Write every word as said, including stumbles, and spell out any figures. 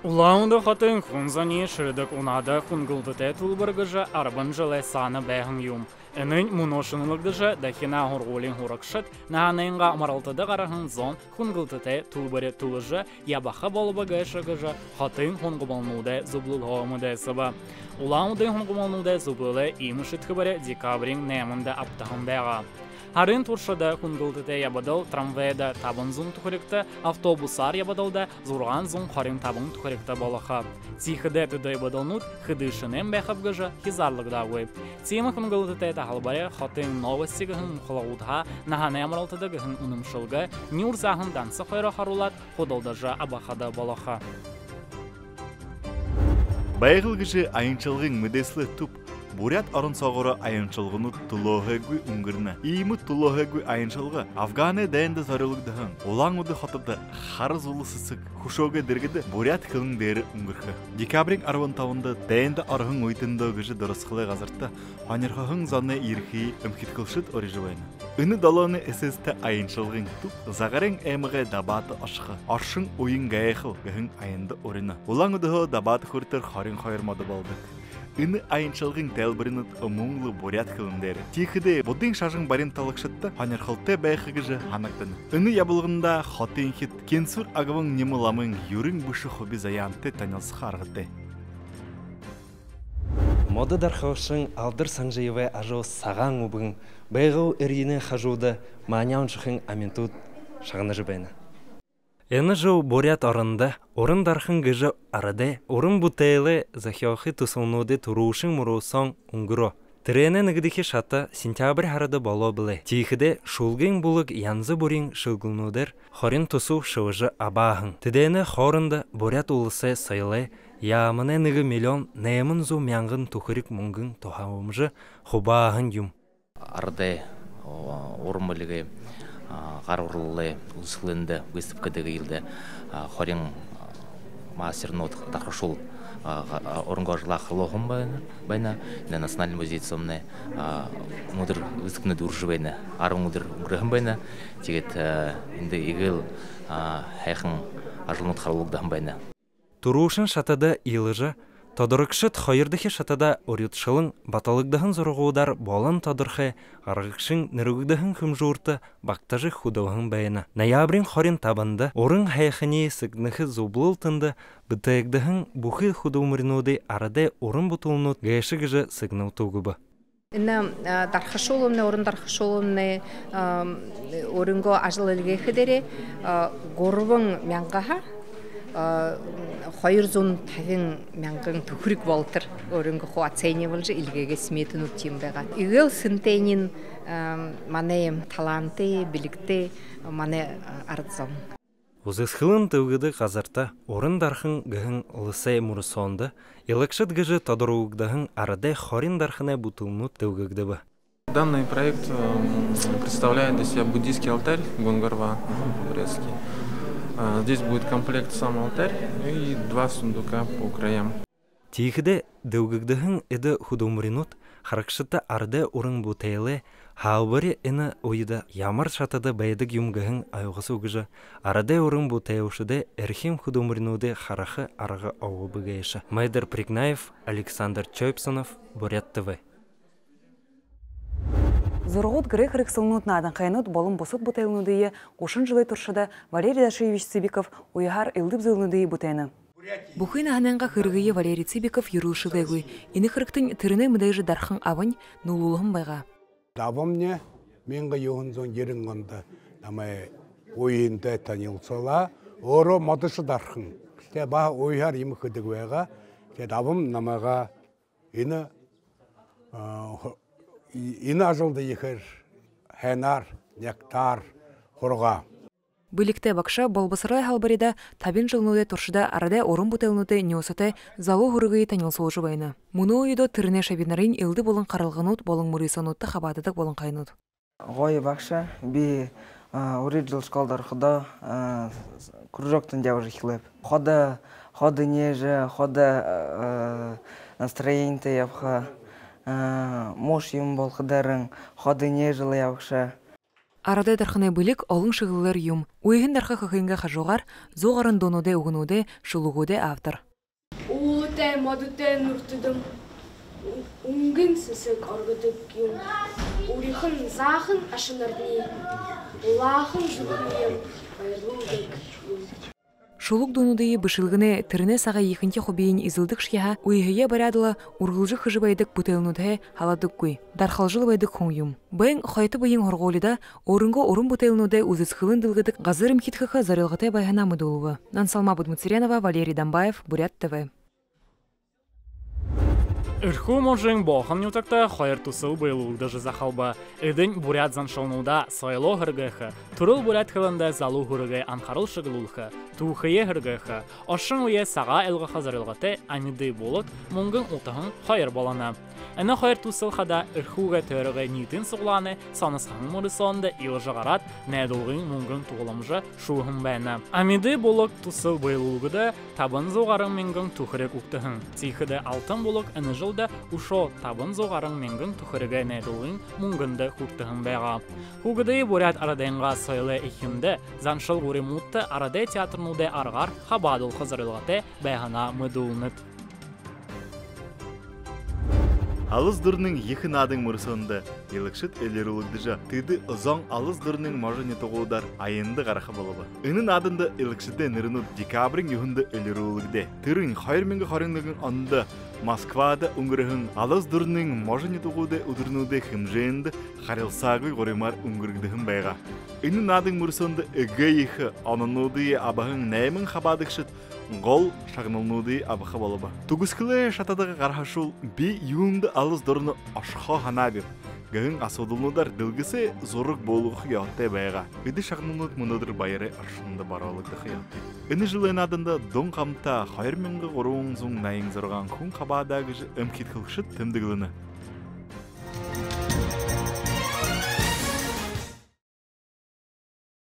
Улаунда хатын хунзани шырдык унада хунгылдыте тулбыргыжа арбан жылы саны бәхін юм. Энің мұношынылыгдыжа дахина хургулин хуракшыт нағанайынға амаралтыды қарахын зон хунгылдыте тулбыры тулыжа ябаха болуба гайшыгыжа хатын хунгубалнуде зублылғауымыды сыба. Улаунды хунгубалнуде зублылы имышыт хыбыры декабрин нәмінді аптағын бәға. Харын туршада хунгылдыте ябадал трамвайда табын зун тухарикта, автобусар ябадалда зурган зун харин табын тухарикта балаха. Тихыде түді ябадалнут хыдышынен бәхабгыжа хизарлыгдагы. Тема хунгылдыте тахалбаре хатын новостигыхын мухалаудха наханы амралтыдагыхын унымшылга нюрзахын дансы хайра харулат ходалдажа абахада балаха. Байгылгыжы айынчылгын мүдеслі туп Бурят арын сағыры айыншылғыны тұлығығы үңгірні. Иймі тұлығығы айыншылғы Афганы дәйінді зарылығдығын. Олаң ұды қатыды қарыз ұлы сысық құшоғы дергеді Бурят қылың дәрі үңгіргі. Декабрин арван тауында дәйінді арғын өйтінді ғыжы дұрысқылы ғазыртты. Анерғағын заны ерхи үмкеткілшіт орыжы байны. Үні даланы әсесті айыншылғын тұп, зағарың әміғі дабаты ашқы. Аршың ойын ғайықыл ғын айынды орыны. Олаң ұдығы дабаты көртір қарин қайырмады балдық. Үні айыншылғын тәлбірінут ұмуңлы бурят қылындары. Тихіде бұдың шажың барин талықшытты, ханерхылты бәйхігіжі ханақтыны. Үні ябылғында хотын хит, кенсур ағывың немыламың юрың бұшы хоби заянты танылсы қарғыды. Моды дархаушың алдыр саңжайывай ажу саған ұбың, бәйғау әргені қажуды маняун шықың аментуд шағыны жібайны. Эны жау бурят арында, орын дархын гыжы арады, орын бутайлы захиохи тусылнуды турушың мұрусон ұңгыро. Тірені нігдіхи шата сентябрь харады бало білі. Тихіде шулгын бұлық янзы бурин шылгылнудыр, хорин тусу шывыжы абағын. Тідені хорында бурят улысы сайлы, ямыны нігі миллион нәймін зу мяңғын тухырик мұңғын тухауымжы хубағын юм. Арады орын білігі Гарурлы усылынды выставкадығы елді хорин мастернот тақыршул орынға жылақ лоғым байна, на национальный музей сомны мудыр выставканы дұржы байна, ары мудыр ұңғырығым байна, тегет енді егіл хайқын ажылмыт қарылығдағым байна. Турушын шатада илыжы, Тодырықшыт хайырдығы шатада орютшылың баталықдығын зорғудар болан тодырқы арғықшың нірігдігін күмжуырты бақтажы худауғын байына. Ноябрин хорин табанды орын хайқыне сігніхі зублыл тынды бұтайықдығын бұхы худауымырынуды арады орын бұтылынуд ғайшығыжы сігнау туғыбы. Инна дархашолымны, орын дархашолымны орынға ажыл үлге қыдері ғорвың мяңғаға Хайыр зон тағын мәңгін түкірік болтыр. Орынғы қуа цәйне болжы үлгеге сметін ұттем бәға. Игіл сынтайнин маны таланты, білікті, маны ардзам. Узысхылын тәугіді қазарта орын дархын ғығын лысай мұрысонды, елікшіт ғыжы тодыруғдығын арады хорин дархына бұтылнут тәугігді ба. Данный проект представляет для себя буддийский алтарь Гонгарва, турецкий. Здесь будет комплект сам алтарь и два сундука по краям. Тихіде дәугігдігін әді худумринут, харакшыта арды орын бұтайлы, хаубары әні ойыда ямар шатады бәйдік юмгігін айғысы ұғыжы, арады орын бұтайушыды әрхим худумринуды харақы арғы ауы бұғайшы. Майдар Пригнаев, Александр Чойпсонов, Бурят ТВ. Зорғыт грек-рек сылнут надан қайнут болын босут бұтайлынудыйы қошын жылай тұршыда Валерий Дашевич Цибиков уяғар үлдіп зылнудыйы бұтайны. Бұхын ағананға қырғыйы Валерий Цибиков юрушылығы. Ині қырықтың түріне мүдайжы дарқын авын нулулығын байға. Дабымне менгі еуін зон ерін ғынды намай ойынды танылсыла, оро мадышы дарқын. Те ба ойхар емі қыдық ойға, те дабым намаға ині Ины ажылды ехір, хәнар, нектар, құрға. Бүлікті бақша болбысырай халбарида табин жылнуды тұршыда арада орын бұтылнуды неосаты залу ғырғыйы таныл солжы байны. Мұны ойды түріне шабинарин елді болын қарылғынут болын мұрисонутты қабадыдық болын қайнут. Ғойы бақша би орид жыл шқалдар құда күржоқтын дәуір хилеп. Хода, хода нежі, хода настроенті япқа. Мош юм бол қыдарың, ходы не жылы яуқша. Арада дарханы бүлік олың шығылыр юм. Уйхын дарха хықынға қажуғар, зоғарын доноде уғынуде, шылуғуде автор. Уғыте, мадыте, нұртыдым. Уңгын сысық арғыдық юм. Урихын зағын ашынырдың. Улағын жүгінем, байырлудық юм. Шулук донудыйы бышылгыны тіріне саға екінте хобейін изылдық шкеха уйхыге барадыла урғылжы хыжыбайдық бұтелнудhe халадық көй. Дархалжылы байдық хоң юм. Бәйін қайты байын хорғолида орынғы орын бұтелнуде үзісқылын дылғыдық ғазырым хитхыға зарылғыте байхана мұдылуы. Нансалма Будмуцеренова, Валерий Дамбаев, Бурят ТВ. Ирху можың бохан ютакта хайр тусыл байлылыгда жазахалба. Эден бурят заншалнуда сайло хыргыхы. Турыл бурят хылында залу хыргы анхарыл шыгылулхы. Тухые хыргыхы. Ашын уе саға элғы хазарылғаты амиды болыт мұңгын утағын хайр балана. Әні хайр тусыл хада ирхуға төрігі нитін сұғланы санысқаң мұрысонды илжығарат нәділғын мұңгын туғыламжы шуғын бәні. Амиды болык тусыл байлылыгда табын зоғарын менгін тухырек уқтығын. Тихыды алтын болык әні жылда ушо табын зоғарын менгін тухырығы нәділғын мұңгынды хуқтығын бәға. Хугыды бурят арадайынға сайлы екімді заншыл ғуримутты арадай театрнуды арғар хабадыл қызырылғаты бәғана мұдылыныд. Алыз дұрның екін адың мұрысында елікшіт әлерулігдіжа. Тыды ұзан алыз дұрның мажыне тоғудар айынды қарақы болуы. Үнін адында елікшіті нырынуд декабрин юхынды әлерулігде. Тырын хайырменгі қарыңдығын анында Москвада үңгірігін алыз дұрның мажыне тоғуды ұдырнуды хымжейінді қарылсағы ғоримар үңгірігдігін байға. Үнін адың мұрысында үгі ехі анынуды абағын нәймін қабадықшыт Гол шагналнуды абыха болуба. Тугускылы шатадығы қархашул би юнды алыз дұрыны ашқа ханабир. Гын асудылнудар дылгысы зорық болуғы яуттай байға. Үді шагналнуд мұнадыр байыры аршынды баралықты қиятты. Үні жылын адында дон қамта хайырменгі ғоруың зұң найың зорған күн қабадағыжы өмкет қылшыт тімдігіліні.